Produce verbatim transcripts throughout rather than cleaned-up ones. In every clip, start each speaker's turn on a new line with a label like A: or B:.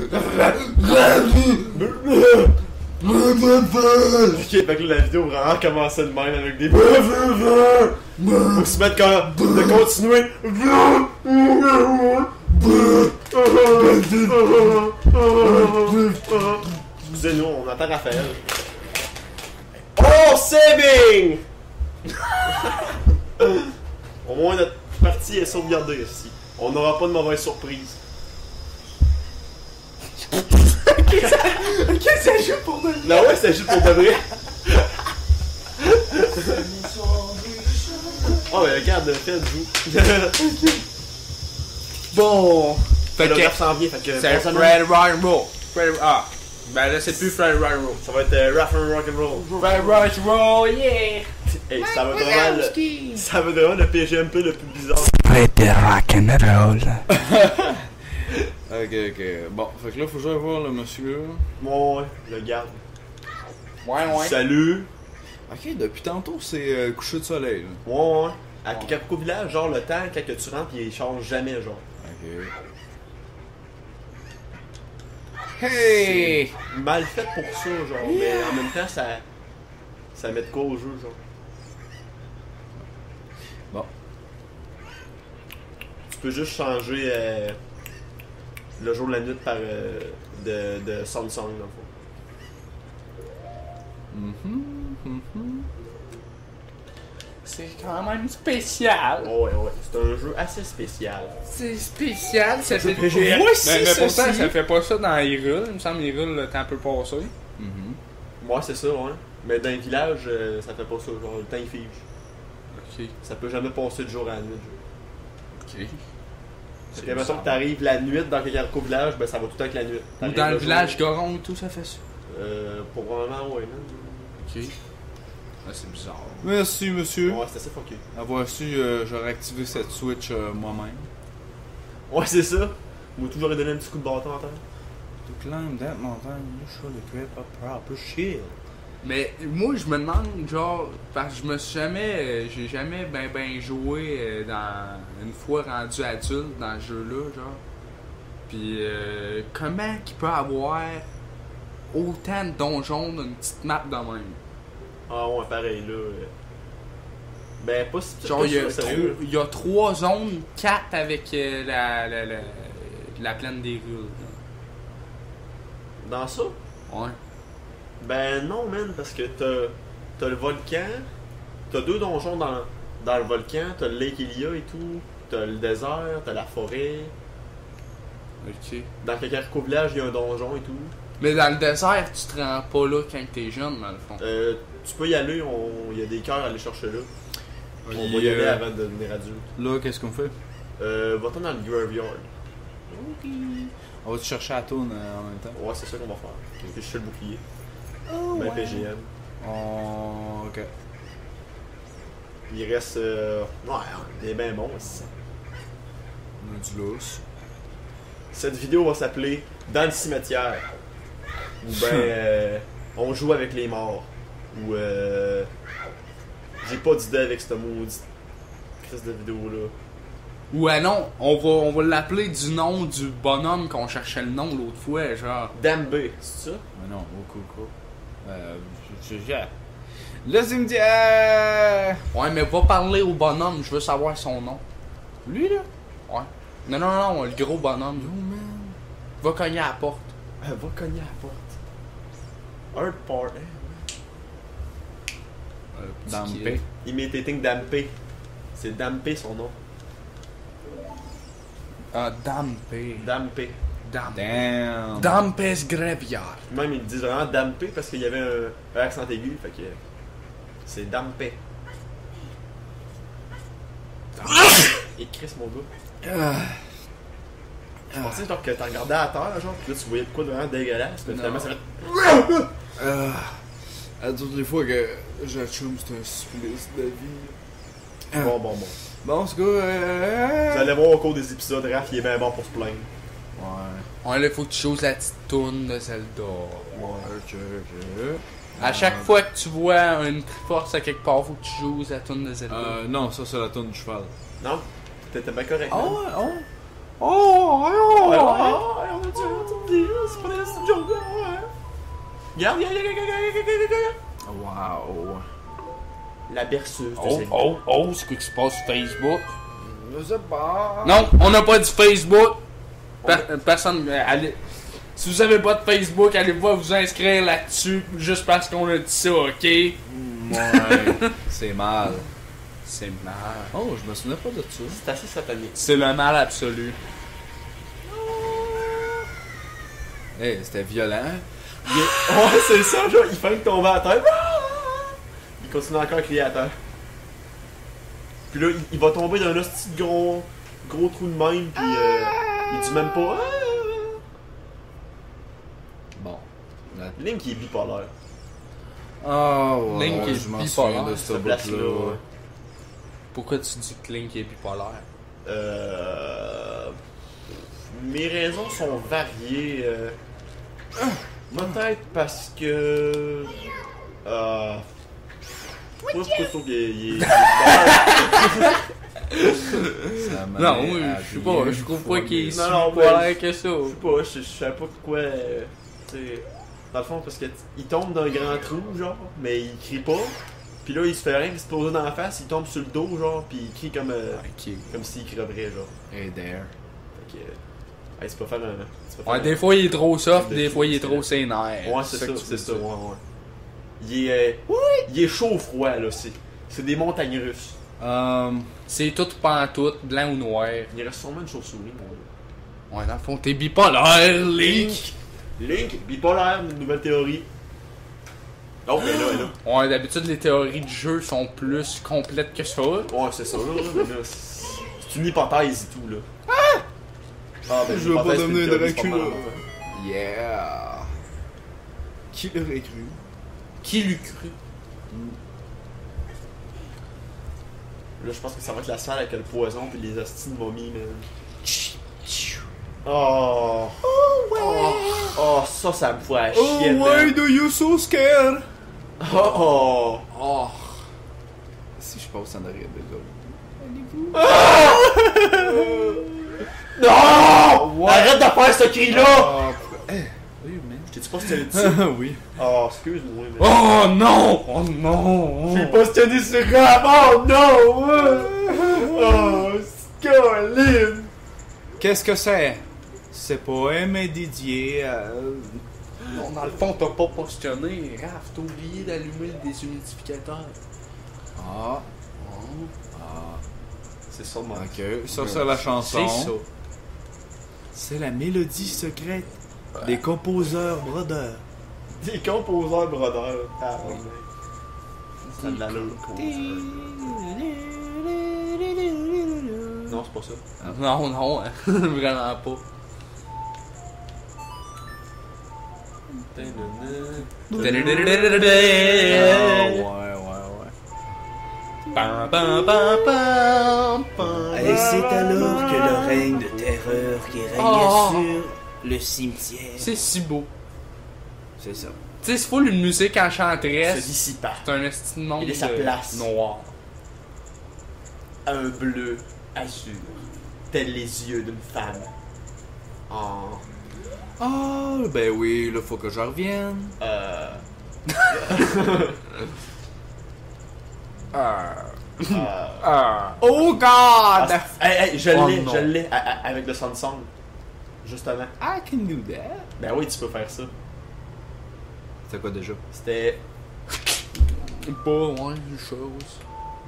A: Ok, fait que là, la vidéo vraiment commençait de même avec des. Faut se mettre quand. de continuer. Excusez-nous, on attend Raphaël. Oh, saving! Au moins, notre partie est sauvegardée ici. On n'aura pas de mauvaise surprise.
B: Ok, ça, ok, ça joue pour de vrai.
A: Non, ouais, c'est juste pour de vrai. Oh, mais regarde, Fed joue.
B: Bon. Fait
A: Le
B: que.
A: rap s'en vient, fait que.
B: C'est
A: personne-
B: Fred Rock and Roll. Fred. Ah. Ben là, c'est plus Fred Rock and Roll.
A: Ça va être euh, Rap and Rock'n'Roll.
B: Fred Rock and Roll, yeah!
A: Hey, ça va être vraiment le. Ça va être vraiment le P G M P le plus bizarre.
C: Fred Rock'n'Roll.
D: Ok, ok. Bon, fait que là, faut que j'aille voir le monsieur.
A: Ouais, le garde.
B: Ouais, ouais.
A: Salut.
D: Ok, depuis tantôt, c'est euh, coucher de soleil. Là.
A: Ouais, ouais. À Caprico Village, genre le temps, quand que tu rentres, il change jamais, genre.
D: Ok.
B: Hey!
A: C'est mal fait pour ça, genre. Mais en même temps, ça. Ça met de quoi au jeu, genre.
D: Bon.
A: Tu peux juste changer euh, le jour de la nuit par euh, de, de Samsung, dans le fond.
D: Mhm, mhm.
B: C'est quand même spécial.
A: Oh, ouais, ouais. C'est un jeu assez spécial.
B: C'est spécial, ça fait.
A: P G M.
B: Moi aussi,
C: Mais, mais pourtant,
B: ceci.
C: ça fait pas ça dans Hyrule. Il me semble que Hyrule, le temps peut passer.
D: Mhm.
A: Ouais, c'est ça, ouais. Mais dans les villages, euh, ça fait pas ça. Genre, le temps il fige.
C: Ok.
A: Ça peut jamais passer de jour à la nuit.
C: Ok.
A: Fait que mettons que t'arrives la nuit dans quelques village, ben ça va tout le temps avec la nuit.
C: Ou
A: T'arrives
C: dans le
A: jour,
C: village Goron et tout, ça fait ça.
A: Euh, probablement, ouais, man.
C: Ok. Ah, c'est bizarre.
D: Merci, monsieur.
A: Ouais, c'est assez fucké.
D: Avoir su, euh, j'aurais activé cette Switch euh, moi-même.
A: Ouais, c'est ça. Moi, toujours donné un petit coup de bâton en terre.
D: To climb that mountain, you should grip a proper shield.
C: Mais moi, je me demande, genre, parce que je me suis jamais, euh, j'ai jamais ben ben joué euh, dans une fois rendu adulte dans ce jeu-là, genre. Puis euh, comment qu'il peut avoir autant de donjons dans une petite map de même?
A: Ah ouais, pareil, là. euh. Ben, pas si
C: Genre, il y, a
A: ça, sérieux.
C: trois- il y a trois zones, quatre avec euh, la, la, la, la plaine des rues.
A: Dans ça?
C: Ouais.
A: Ben non, man, parce que t'as t'as le volcan, t'as deux donjons dans, dans le volcan, t'as le Lake Ilia et tout, t'as le désert, t'as la forêt.
C: Ok.
A: Dans Kakariko Village, il y a un donjon et tout.
C: Mais dans le désert, tu te rends pas là quand t'es jeune, dans le fond.
A: Euh, tu peux y aller, on- il y a des cœurs à aller chercher là. On va
D: Puis,
A: y aller
D: euh,
A: avant de devenir adulte.
D: Là, qu'est-ce qu'on fait?
A: Euh, va-t'en dans le graveyard.
D: On va te chercher à tourne euh, en même temps.
A: Ouais, c'est ça qu'on va faire. Parce que je suis le bouclier.
D: Oh,
A: Ben, P G M.
D: Oh, ok.
A: Il reste. Euh... Ouais, il est bien bon aussi.
D: On a du lousse.
A: Cette vidéo va s'appeler Dans le cimetière. Ou ben euh, on joue avec les morts. Ou euh, j'ai pas d'idée avec cette maudite crise de vidéo là.
C: Ou ah non, on va, on va l'appeler du nom du bonhomme qu'on cherchait le nom l'autre fois, genre.
A: Dambé, c'est ça?
D: Mais non, au coco. Euh, je, je, je... Le cimetière!
C: Ouais, mais va parler au bonhomme, je veux savoir son nom.
D: Lui, là?
C: Ouais. Non, non, non, le gros bonhomme.
D: Yo, man.
C: Va cogner à la porte.
A: Elle va cogner à la porte. Earth Part.
C: Euh, petit
D: Dampé.
C: kid.
A: Imitating Dampé. C'est Dampé son nom.
C: Ah, Dampé.
A: Dampé.
C: Dampé.
D: Damn.
C: Dampé's Graveyard.
A: Même ils disent vraiment Dampé parce qu'il y avait un, un accent aigu. Fait que c'est Dampé. Et Chris mon gars. Je pensais genre que t'as regardé à terre genre pis là tu voyais de quoi de vraiment dégueulasse. Mais finalement ça fait.
D: Euh, à toutes les fois que j'achoume, c'est un supplice de vie.
A: Bon bon bon.
D: Bon, c'est quoi? Euh...
A: Vous allez voir au cours des épisodes, Raph il est bien bon pour se plaindre.
D: Ouais.
C: Ouais, là, faut que tu choses la petite toune de Zelda.
D: Ouais, ok, ok.
C: À chaque
D: Euh,
C: fois que tu vois une force à quelque part, faut que tu joues la toune de Zelda.
D: Euh, non, ça c'est la tourne du cheval.
A: Non? T'étais bien correct.
D: Ah
A: man.
D: ouais, ah ouais.
A: Oh, oh, oh, on a dit, on a dit, c'est pas des jokes, ouais. Regarde, regarde, regarde, regarde, regarde, regarde.
D: Wow.
A: La berceuse de
C: Oh,
A: Zelda.
C: oh, oh, c'est quoi qui se passe sur Facebook?
D: Je sais pas.
C: Non, on n'a pas dit Facebook. Per- personne. euh, allez- Si vous avez pas de Facebook, allez pas vous inscrire là-dessus juste parce qu'on a dit ça, ok?
D: Ouais. C'est mal.
C: C'est mal.
D: Oh, je me souvenais pas de ça.
A: C'est assez satanique.
C: C'est le mal absolu.
D: Hey, c'était violent.
A: Il est- Ouais, c'est ça, genre, il fait tomber à terre. Il continue encore à crier à terre. Puis là, il, il va tomber dans un hostie de gros, gros trou de même, puis euh, il dit même pas. Ah!
D: Bon. La-
A: Link, il est bipolaire.
D: Oh, ouais,
C: Link
D: ouais,
C: est
D: je m'en
C: bipolaire,
D: souviens de
A: cette
D: ce
A: place-là,
D: bout-là.
A: ouais.
C: Pourquoi tu dis que Link est bipolaire?
A: Euh... Mes raisons sont variées. euh, Peut-être parce que. Euh. Moi, pourquoi je trouve qu'il est. il est- il est
D: Ça m'a
C: Non, oui,
D: à
C: je sais pas,
D: bien
C: je trouve pas qu'il est si
A: Non, non,
C: bipolaire
A: mais-
C: que ça.
A: Je sais pas, je, je savais pas pourquoi. euh, tu sais, dans le fond, parce que t- il tombe d'un grand trou, genre, mais il crie pas. Puis là, il se fait rien exploser dans la face, il tombe sur le dos, genre, puis il crie comme, euh,
C: Ok.
A: comme s'il creverait, genre.
D: Hey there.
A: Fait que. euh, hey, c'est pas faire un. c'est pas
C: Ouais,
A: faire
C: des
A: un-
C: fois il est trop soft,
A: de
C: des fois il est
A: cul,
C: trop
A: c'est-
C: sénère.
A: Ouais, c'est ça,
C: que tu
A: c'est
C: veux
A: ça, ouais,
C: dire.
A: ouais. Il est. euh, Il est chaud ou froid, là, c'est. C'est des montagnes russes.
D: Um,
C: C'est tout pantoute, blanc ou noir.
A: Il reste sûrement une chauve-souris, mon gars.
C: Ouais, dans le fond, t'es bipolaire, Link!
A: Link, bipolaire, une nouvelle théorie. Oh, ben là, ben là.
C: Ouais, d'habitude, les théories du jeu sont plus complètes que ça.
A: Ouais, c'est ça, là, mais là, c'est c'est une hypothèse et tout, là. Ah! ben,
D: Je veux pas
A: l'hypothèse, c'est une
D: devenir
A: théorie, c'est pas
D: Dracula.
A: mal, hein.
D: yeah. Qui l'aurait cru?
C: Qui l'eût cru?
A: Là, je pense que ça va être la salle avec le poison pis les hosties de momies, man. Oh! Oh, ouais! Oh, ça, ça me fout à
D: Oh,
A: chier,
D: why
A: man.
D: do you so scared?
A: Oh, oh!
C: Oh!
D: Si je passe en arrière de
A: Non! Arrête de faire ce cri-là!
D: Ah, eh, oui, man.
A: Je t'ai dit pas si t'allais dire ça.
D: oui.
A: Oh, excuse-moi, mais.
C: Oh non! Oh non!
A: J'ai pas tenu sur rap! Oh non! Oh, scoline!
D: Qu'est-ce que c'est? C'est pas Aimé Didier. Euh...
C: Non, dans le fond, t'as pas questionné. Raph, t'as oublié d'allumer le déshumidificateur.
D: Ah,
A: C'est ça, moi.
D: ok. Ça, c'est la chanson.
C: C'est ça.
D: C'est la mélodie secrète des composeurs brodeurs.
A: Des composeurs brodeurs. Ah, ouais. Ça a de l'allure. Non, c'est pas ça.
C: Non, non, hein. Vraiment pas.
D: Ah, ouais, ouais, ouais.
C: Pam, pam, pam, pam, pam.
E: Et c'est alors que le règne de terreur qui règne
C: Oh.
E: sur le cimetière.
C: C'est si beau.
E: C'est ça.
C: Tu sais, c'est full une musique
A: Se
C: enchanteresse.
A: dissipa.
C: C'est un esti de monde
A: Il est sa
C: de
A: place.
C: noir.
A: Un bleu azur, tel les yeux d'une femme. En.
D: Ah, ben oui, là, faut que je revienne.
A: Euh.
C: Ah.
A: euh,
C: Ah.
D: Oh God!
A: ah, hey, hey, je
C: Oh
A: l'ai,
C: non.
A: je l'ai a- a- avec le Samsung. Justement.
D: I can do that.
A: Ben oui, tu peux faire ça.
D: C'est quoi déjà?
A: C'était.
C: Pas, ouais, une chose.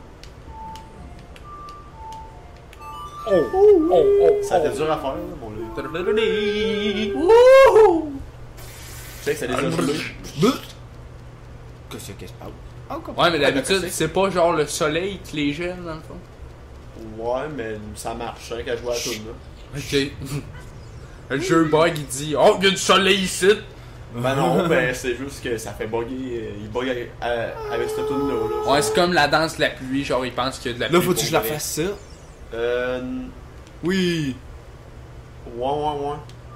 C: Oh! Oh! Oh!
A: Ça a été dur à faire, là, mon lieu.
C: Wouhou!
A: Tu sais que ça les a gelés.
D: Qu'est-ce qui se passe?
C: Ouais, mais d'habitude,
A: d'accord,
C: c'est pas genre le soleil qui les gèle dans le fond.
A: Ouais, mais ça marche, c'est vrai qu'à jouer à tout, là.
C: Ok. Le jeu bug, il dit oh, il y a du soleil ici!
A: Ben non, ben c'est juste que ça fait bugger. euh, Il bug avec, euh, avec cette tune là. là.
C: Ouais, c'est comme la danse de la pluie, genre il pense qu'il y a de la pluie.
D: Là, faut que
C: pour
D: je la
C: vrai.
D: fasse ça.
A: Euh.
D: Oui.
A: Ouais, ouais, ouais.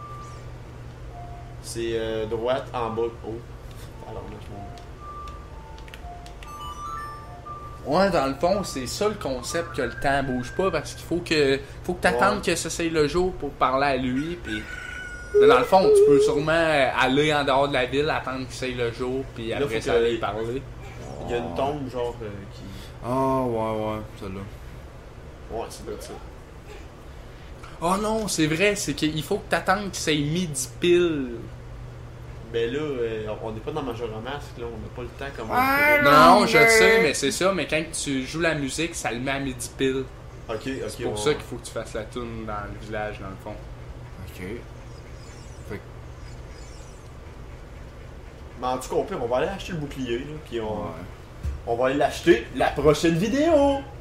A: C'est euh, droite en bas. Oh. Alors, là, je
C: Ouais, dans le fond, c'est ça le concept que le temps bouge pas parce qu'il faut que faut que t'attendes
A: Ouais.
C: que ça soit le jour pour parler à lui. Puis mais dans le fond, tu peux sûrement aller en dehors de la ville, attendre qu'il soit le jour, puis
A: Là,
C: après
A: faut
C: ça
A: que-
C: aller parler.
A: Il y a une tombe, genre, euh, qui.
D: Ah, ouais, ouais, celle-là.
A: Ouais, c'est vrai ça.
C: Oh non, c'est vrai, c'est qu'il faut que t'attendes qu'il soit midi pile.
A: Mais là, euh, on n'est pas dans Majora Mask, là, on n'a pas le temps comme on
D: Ah,
A: pourrait.
C: Non, non, je le sais, mais c'est ça, mais quand tu joues la musique, ça le met à midi pile.
A: Ok, ok.
C: C'est pour
A: ouais.
C: ça qu'il faut que tu fasses la tune dans le village, dans le fond.
D: Ok.
A: Mais en tout cas, on peut- on va aller acheter le bouclier, là, puis on,
D: Ouais.
A: on va aller l'acheter la prochaine vidéo!